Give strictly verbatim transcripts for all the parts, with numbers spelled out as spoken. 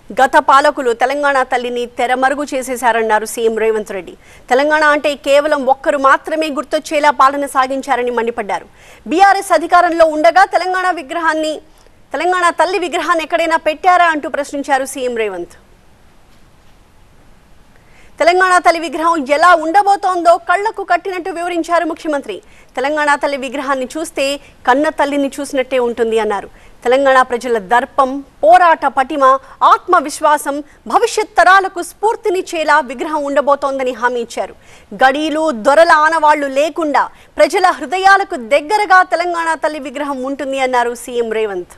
గత పాలకులు తెలంగాణ తల్లిని తెరమరుగు చేసేశారన్నారు సీఎం రేవంత్ రెడ్డి. తెలంగాణ అంటే కేవలం ఒక్కరు మాత్రమే గుర్తొచ్చేలా పాలన సాగించారని మండిపడ్డారు. బీఆర్ఎస్ అధికారంలో ఉండగా తెలంగాణ విగ్రహాన్ని తెలంగాణ తల్లి విగ్రహాన్ని ఎక్కడైనా పెట్టారా అంటూ ప్రశ్నించారు సీఎం రేవంత్. తెలంగాణ తల్లి విగ్రహం ఎలా ఉండబోతోందో కళ్లకు కట్టినట్టు వివరించారు ముఖ్యమంత్రి. తెలంగాణ తల్లి విగ్రహాన్ని చూస్తే కన్న తల్లిని చూసినట్టే ఉంటుంది అన్నారు. తెలంగాణ ప్రజల దర్పం, పోరాట పటిమ, ఆత్మవిశ్వాసం భవిష్యత్ తరాలకు స్ఫూర్తినిచ్చేలా విగ్రహం ఉండబోతోందని హామీ ఇచ్చారు. గడీలు, దొరల ఆనవాళ్లు లేకుండా ప్రజల హృదయాలకు దగ్గరగా తెలంగాణ తల్లి విగ్రహం ఉంటుంది అన్నారు సీఎం రేవంత్.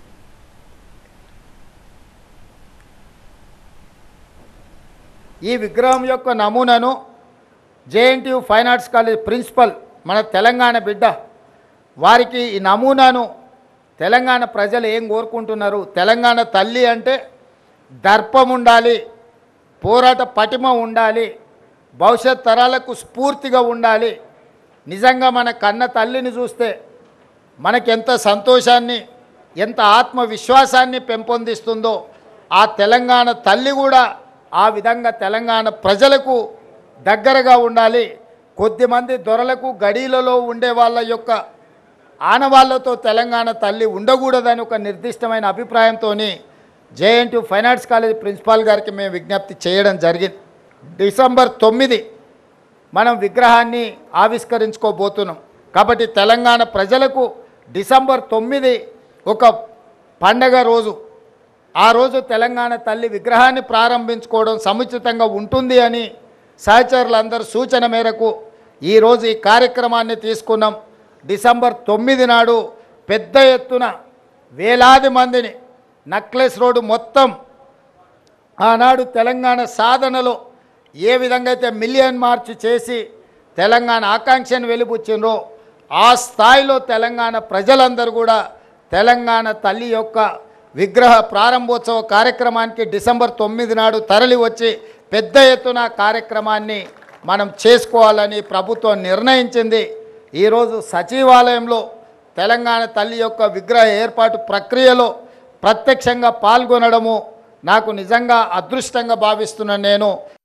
ఈ విగ్రహం యొక్క నమూనాను JNTU fine arts college principal మన తెలంగాణ బిడ్డ వారికి ఈ నమూనాను తెలంగాణ ప్రజలు ఏం కోరుకుంటున్నారు, తెలంగాణ తల్లి అంటే దర్పం ఉండాలి, పోరాట పటిమ ఉండాలి, భవిష్యత్ తరాలకు స్ఫూర్తిగా ఉండాలి. నిజంగా మన కన్న తల్లిని చూస్తే మనకెంత సంతోషాన్ని, ఎంత ఆత్మవిశ్వాసాన్ని పెంపొందిస్తుందో ఆ తెలంగాణ తల్లి కూడా ఆ విధంగా తెలంగాణ ప్రజలకు దగ్గరగా ఉండాలి. కొద్దిమంది దొరలకు గడీలలో ఉండే వాళ్ళ యొక్క ఆనవాళ్లతో తెలంగాణ తల్లి ఉండకూడదని ఒక నిర్దిష్టమైన అభిప్రాయంతో JNTU fine arts college principal గారికి మేము విజ్ఞప్తి చేయడం జరిగింది. డిసెంబర్ తొమ్మిది మనం విగ్రహాన్ని ఆవిష్కరించుకోబోతున్నాం. కాబట్టి తెలంగాణ ప్రజలకు డిసెంబర్ తొమ్మిది ఒక పండగ రోజు. ఆ రోజు తెలంగాణ తల్లి విగ్రహాన్ని ప్రారంభించుకోవడం సముచితంగా ఉంటుంది అని సహచరులందరూ సూచన మేరకు ఈరోజు ఈ కార్యక్రమాన్ని తీసుకున్నాం. డిసెంబర్ తొమ్మిది నాడు పెద్ద ఎత్తున వేలాది మందిని నక్లెస్ రోడ్డు మొత్తం ఆనాడు తెలంగాణ సాధనలో ఏ విధంగా అయితే మిలియన్ మార్చ్ చేసి తెలంగాణ ఆకాంక్షను వెలిబుచ్చినరో ఆ స్థాయిలో తెలంగాణ ప్రజలందరూ కూడా తెలంగాణ తల్లి యొక్క విగ్రహ ప్రారంభోత్సవ కార్యక్రమానికి డిసెంబర్ తొమ్మిది నాడు తరలి వచ్చి పెద్ద ఎత్తున కార్యక్రమాన్ని మనం చేసుకోవాలని ప్రభుత్వం నిర్ణయించింది. ఈరోజు సచివాలయంలో తెలంగాణ తల్లి యొక్క విగ్రహ ఏర్పాటు ప్రక్రియలో ప్రత్యక్షంగా పాల్గొనడము నాకు నిజంగా అదృష్టంగా భావిస్తున్నాను. నేను